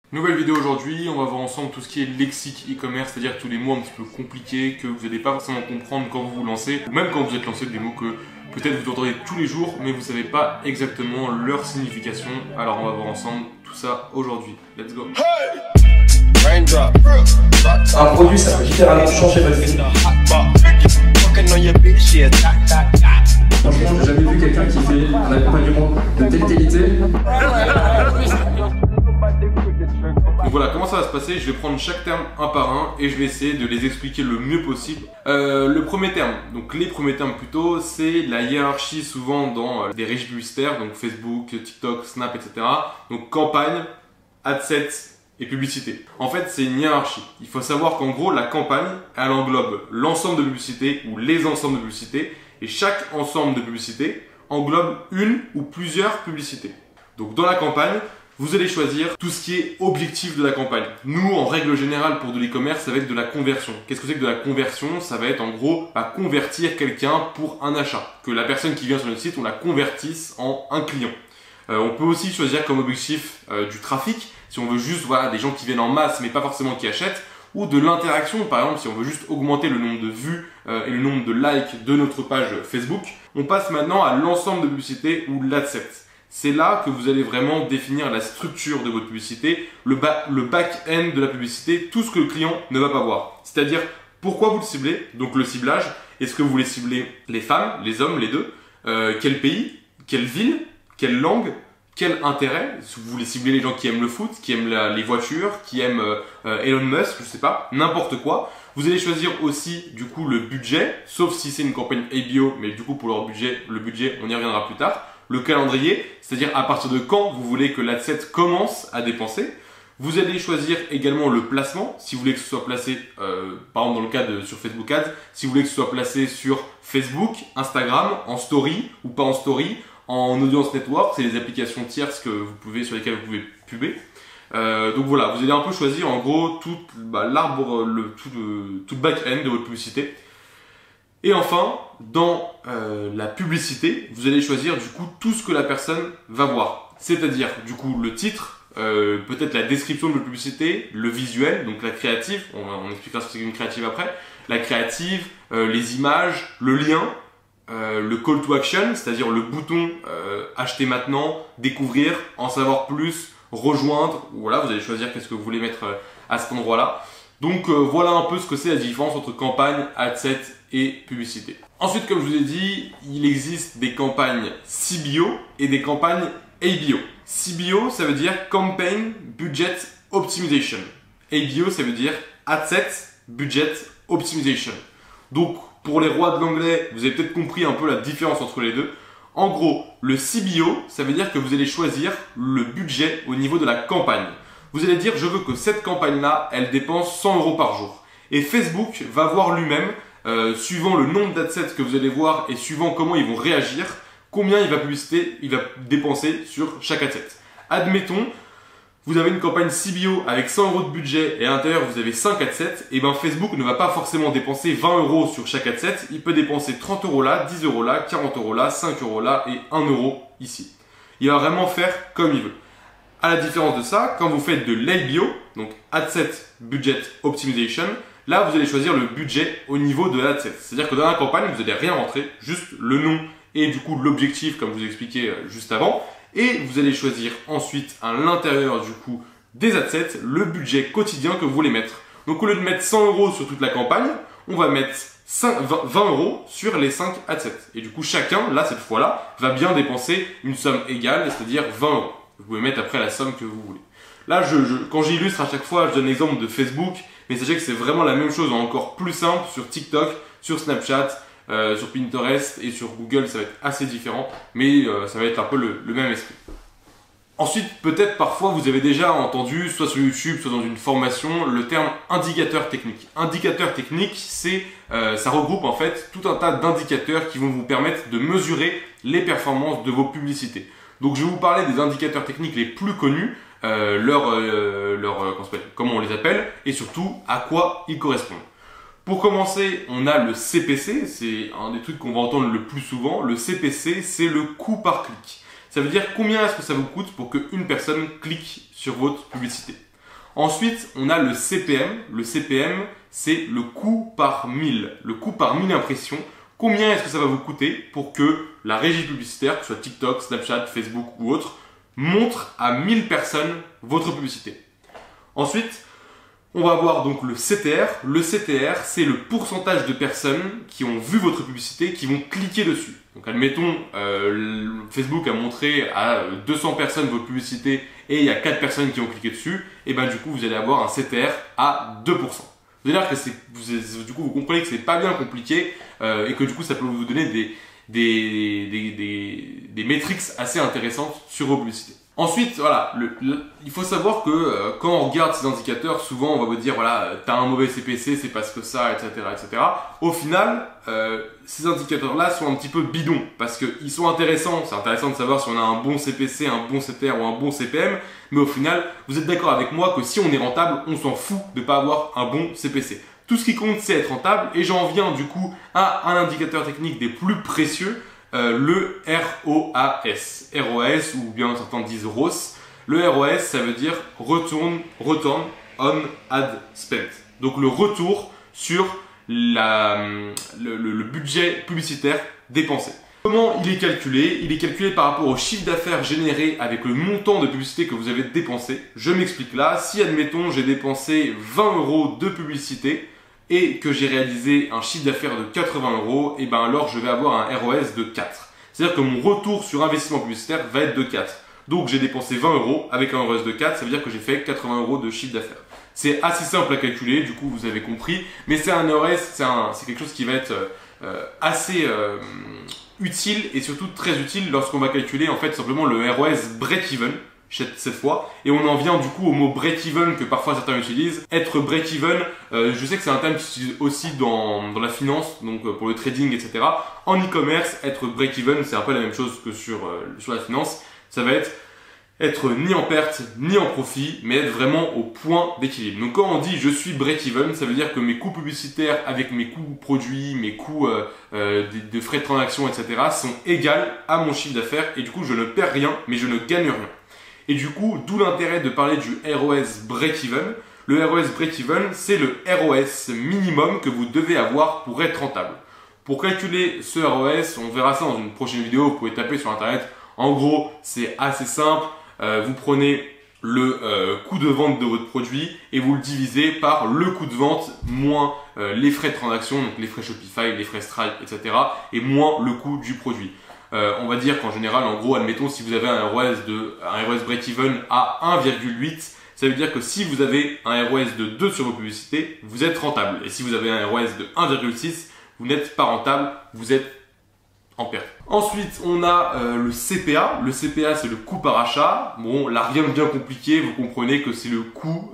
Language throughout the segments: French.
Nouvelle vidéo aujourd'hui, on va voir ensemble tout ce qui est lexique e-commerce, c'est-à-dire tous les mots un petit peu compliqués que vous n'allez pas forcément comprendre quand vous vous lancez, ou même quand vous êtes lancé, des mots que peut-être vous entendez tous les jours, mais vous ne savez pas exactement leur signification. Alors on va voir ensemble tout ça aujourd'hui. Let's go. Un produit, ça peut littéralement changer votre vie. Franchement, j'ai jamais vu quelqu'un qui fait un accompagnement de telle qualité. Donc voilà, comment ça va se passer? Je vais prendre chaque terme un par un et je vais essayer de les expliquer le mieux possible. Le premier terme, donc les premiers termes plutôt, c'est la hiérarchie souvent dans des régies publicitaires, donc Facebook, TikTok, Snap, etc. Donc campagne, adset et publicité. En fait, c'est une hiérarchie. Il faut savoir qu'en gros, la campagne, elle englobe l'ensemble de publicités ou les ensembles de publicités et chaque ensemble de publicités englobe une ou plusieurs publicités. Donc dans la campagne, vous allez choisir tout ce qui est objectif de la campagne. Nous, en règle générale, pour de l'e-commerce, ça va être de la conversion. Qu'est-ce que c'est que de la conversion? Ça va être en gros à convertir quelqu'un pour un achat. Que la personne qui vient sur notre site, on la convertisse en un client. On peut aussi choisir comme objectif du trafic, si on veut juste voilà, des gens qui viennent en masse, mais pas forcément qui achètent. Ou de l'interaction, par exemple, si on veut juste augmenter le nombre de vues et le nombre de likes de notre page Facebook. On passe maintenant à l'ensemble de publicités ou l'adset. C'est là que vous allez vraiment définir la structure de votre publicité, le back-end de la publicité, tout ce que le client ne va pas voir. C'est-à-dire, pourquoi vous le ciblez, donc le ciblage. Est-ce que vous voulez cibler les femmes, les hommes, les deux? Quel pays? Quelle ville? Quelle langue? Quel intérêt? Si vous voulez cibler les gens qui aiment le foot, qui aiment les voitures, qui aiment Elon Musk, je sais pas, n'importe quoi. Vous allez choisir aussi du coup le budget, sauf si c'est une campagne ABO, mais du coup pour leur budget, le budget, on y reviendra plus tard. Le calendrier, c'est-à-dire à partir de quand vous voulez que l'adset commence à dépenser. Vous allez choisir également le placement, si vous voulez que ce soit placé, par exemple dans le cas sur Facebook Ads, si vous voulez que ce soit placé sur Facebook, Instagram, en story ou pas en story, en audience network, c'est les applications tierces sur lesquelles vous pouvez puber. Donc voilà, vous allez un peu choisir en gros tout l'arbre, tout le back-end de votre publicité. Et enfin, dans la publicité, vous allez choisir du coup tout ce que la personne va voir. C'est-à-dire du coup le titre, peut-être la description de votre publicité, le visuel, donc la créative, on expliquera ce que c'est qu'une créative après, la créative, les images, le lien, le call to action, c'est-à-dire le bouton acheter maintenant, découvrir, en savoir plus, rejoindre, voilà, vous allez choisir qu'est-ce que vous voulez mettre à cet endroit-là. Donc voilà un peu ce que c'est la différence entre campagne, adset et publicité. Ensuite, comme je vous ai dit, il existe des campagnes CBO et des campagnes ABO. CBO, ça veut dire Campaign Budget Optimization. ABO, ça veut dire Adset Budget Optimization. Donc, pour les rois de l'anglais, vous avez peut-être compris un peu la différence entre les deux. En gros, le CBO, ça veut dire que vous allez choisir le budget au niveau de la campagne. Vous allez dire, je veux que cette campagne-là, elle dépense 100 € par jour. Et Facebook va voir lui-même, suivant le nombre d'adsets que vous allez voir et suivant comment ils vont réagir, combien il va dépenser sur chaque adset. Admettons, vous avez une campagne CBO avec 100 € de budget et à l'intérieur vous avez 5 adsets, et bien Facebook ne va pas forcément dépenser 20 € sur chaque adset, il peut dépenser 30 € là, 10 € là, 40 € là, 5 € là et 1 € ici. Il va vraiment faire comme il veut. À la différence de ça, quand vous faites de l'ABO, donc Adset Budget Optimization, là vous allez choisir le budget au niveau de l'adset. C'est-à-dire que dans la campagne, vous n'allez rien rentrer, juste le nom et du coup l'objectif comme je vous ai expliqué juste avant. Et vous allez choisir ensuite à l'intérieur du coup des adsets le budget quotidien que vous voulez mettre. Donc au lieu de mettre 100 € sur toute la campagne, on va mettre 20 € sur les 5 adsets. Et du coup chacun, là cette fois-là, va bien dépenser une somme égale, c'est-à-dire 20 €. Vous pouvez mettre après la somme que vous voulez. Là, quand j'illustre à chaque fois, je donne l'exemple de Facebook, mais sachez que c'est vraiment la même chose, encore plus simple sur TikTok, sur Snapchat, sur Pinterest et sur Google, ça va être assez différent, mais ça va être un peu le même esprit. Ensuite, peut-être parfois vous avez déjà entendu, soit sur YouTube, soit dans une formation, le terme indicateur technique. Indicateur technique, ça regroupe en fait tout un tas d'indicateurs qui vont vous permettre de mesurer les performances de vos publicités. Donc je vais vous parler des indicateurs techniques les plus connus, comment on les appelle, et surtout à quoi ils correspondent. Pour commencer, on a le CPC, c'est un des trucs qu'on va entendre le plus souvent. Le CPC, c'est le coût par clic. Ça veut dire combien est-ce que ça vous coûte pour qu'une personne clique sur votre publicité. Ensuite, on a le CPM. Le CPM, c'est le coût par 1000. Le coût par 1000 impressions. Combien est-ce que ça va vous coûter pour que la régie publicitaire, que ce soit TikTok, Snapchat, Facebook ou autre, montre à 1000 personnes votre publicité. Ensuite, on va avoir donc le CTR. Le CTR, c'est le pourcentage de personnes qui ont vu votre publicité, qui vont cliquer dessus. Donc admettons, Facebook a montré à 200 personnes votre publicité et il y a 4 personnes qui ont cliqué dessus, et ben du coup vous allez avoir un CTR à 2%. Vous allez dire que du coup vous comprenez que c'est pas bien compliqué et que du coup ça peut vous donner des métriques assez intéressantes sur vos publicités. Ensuite, voilà, il faut savoir que quand on regarde ces indicateurs, souvent on va vous dire voilà, t'as un mauvais CPC, c'est parce que ça, etc., etc. Au final, ces indicateurs-là sont un petit peu bidons parce qu'ils sont intéressants. C'est intéressant de savoir si on a un bon CPC, un bon CTR ou un bon CPM, mais au final, vous êtes d'accord avec moi que si on est rentable, on s'en fout de pas avoir un bon CPC. Tout ce qui compte, c'est être rentable, et j'en viens du coup à un indicateur technique des plus précieux. Le ROAS. ROAS, ou bien certains disent ROS. Le ROAS, ça veut dire Return on Ad Spent. Donc le retour sur le budget publicitaire dépensé. Comment il est calculé? Il est calculé par rapport au chiffre d'affaires généré avec le montant de publicité que vous avez dépensé. Je m'explique là. Si, admettons, j'ai dépensé 20 € de publicité, et que j'ai réalisé un chiffre d'affaires de 80 €, et ben alors je vais avoir un ROS de 4. C'est-à-dire que mon retour sur investissement publicitaire va être de 4. Donc j'ai dépensé 20 € avec un ROS de 4, ça veut dire que j'ai fait 80 € de chiffre d'affaires. C'est assez simple à calculer, du coup vous avez compris, mais c'est un ROS, c'est quelque chose qui va être assez utile et surtout très utile lorsqu'on va calculer en fait simplement le ROS break-even cette fois, et on en vient du coup au mot break-even que parfois certains utilisent. Être break-even, je sais que c'est un terme qui s'utilise aussi dans la finance, donc pour le trading, etc. En e-commerce, être break-even, c'est un peu la même chose que sur la finance. Ça va être ni en perte ni en profit, mais être vraiment au point d'équilibre. Donc quand on dit je suis break-even, ça veut dire que mes coûts publicitaires avec mes coûts produits, mes coûts de frais de transaction, etc. sont égales à mon chiffre d'affaires, et du coup je ne perds rien, mais je ne gagne rien. Et du coup, d'où l'intérêt de parler du ROS break-even. Le ROS break-even, c'est le ROS minimum que vous devez avoir pour être rentable. Pour calculer ce ROS, on verra ça dans une prochaine vidéo, vous pouvez taper sur internet. En gros, c'est assez simple. Vous prenez le coût de vente de votre produit et vous le divisez par le coût de vente moins les frais de transaction, donc les frais Shopify, les frais Stripe, etc. et moins le coût du produit. On va dire qu'en général, en gros, admettons, si vous avez un ROS break-even à 1,8, ça veut dire que si vous avez un ROS de 2 sur vos publicités, vous êtes rentable. Et si vous avez un ROS de 1,6, vous n'êtes pas rentable, vous êtes en perte. Ensuite, on a le CPA. Le CPA, c'est le coût par achat. Bon, là, rien de bien compliqué. Vous comprenez que c'est le coût,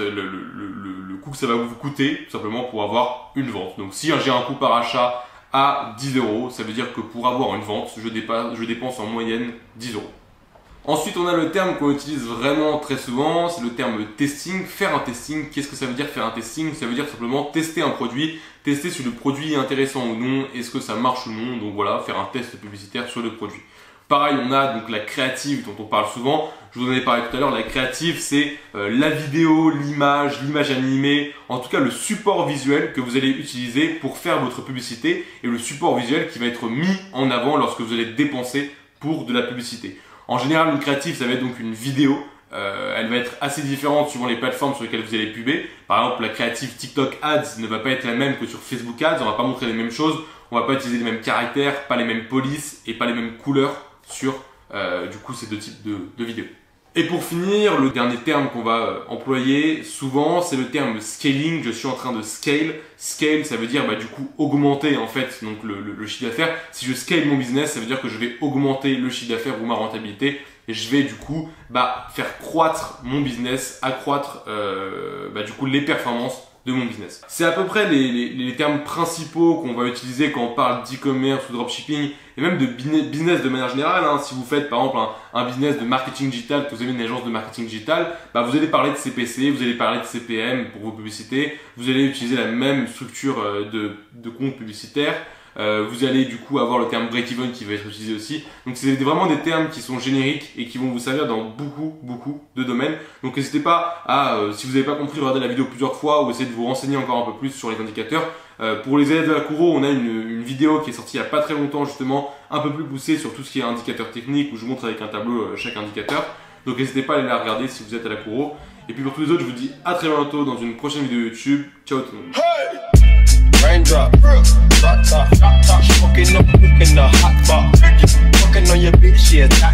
le coût que ça va vous coûter, tout simplement pour avoir une vente. Donc, si j'ai un coût par achat à 10 €, ça veut dire que pour avoir une vente, je dépense en moyenne 10 €. Ensuite, on a le terme qu'on utilise vraiment très souvent, c'est le terme testing. Faire un testing, qu'est-ce que ça veut dire faire un testing? Ça veut dire simplement tester un produit, tester si le produit est intéressant ou non, est-ce que ça marche ou non, donc voilà, faire un test publicitaire sur le produit. Pareil, on a donc la créative dont on parle souvent. Je vous en ai parlé tout à l'heure. La créative, c'est la vidéo, l'image animée, en tout cas le support visuel que vous allez utiliser pour faire votre publicité et le support visuel qui va être mis en avant lorsque vous allez dépenser pour de la publicité. En général, une créative, ça va être donc une vidéo. Elle va être assez différente suivant les plateformes sur lesquelles vous allez puber. Par exemple, la créative TikTok Ads ne va pas être la même que sur Facebook Ads. On va pas montrer les mêmes choses. On va pas utiliser les mêmes caractères, pas les mêmes polices et pas les mêmes couleurs sur du coup ces deux types de vidéos. Et pour finir, le dernier terme qu'on va employer souvent, c'est le terme scaling. Je suis en train de scale. Scale, ça veut dire du coup augmenter en fait donc le chiffre d'affaires. Si je scale mon business, ça veut dire que je vais augmenter le chiffre d'affaires ou ma rentabilité. Et je vais du coup faire croître mon business, accroître du coup les performances de mon business. C'est à peu près les termes principaux qu'on va utiliser quand on parle d'e-commerce ou dropshipping et même de business de manière générale. Si vous faites par exemple un business de marketing digital, que vous avez une agence de marketing digital, vous allez parler de CPC, vous allez parler de CPM pour vos publicités, vous allez utiliser la même structure de compte publicitaire. Vous allez du coup avoir le terme break-even qui va être utilisé aussi. Donc c'est vraiment des termes qui sont génériques et qui vont vous servir dans beaucoup de domaines. Donc n'hésitez pas à, si vous n'avez pas compris, regarder la vidéo plusieurs fois ou essayer de vous renseigner encore un peu plus sur les indicateurs. Pour les élèves de la Kouro, on a une vidéo qui est sortie il n'y a pas très longtemps justement, un peu plus poussée sur tout ce qui est indicateur technique, où je vous montre avec un tableau chaque indicateur. Donc n'hésitez pas à aller la regarder si vous êtes à la Kouro. Et puis pour tous les autres, je vous dis à très bientôt dans une prochaine vidéo YouTube. Ciao tout le monde. Raindrop, fucking up in the hot box, fucking on your bitch, yeah.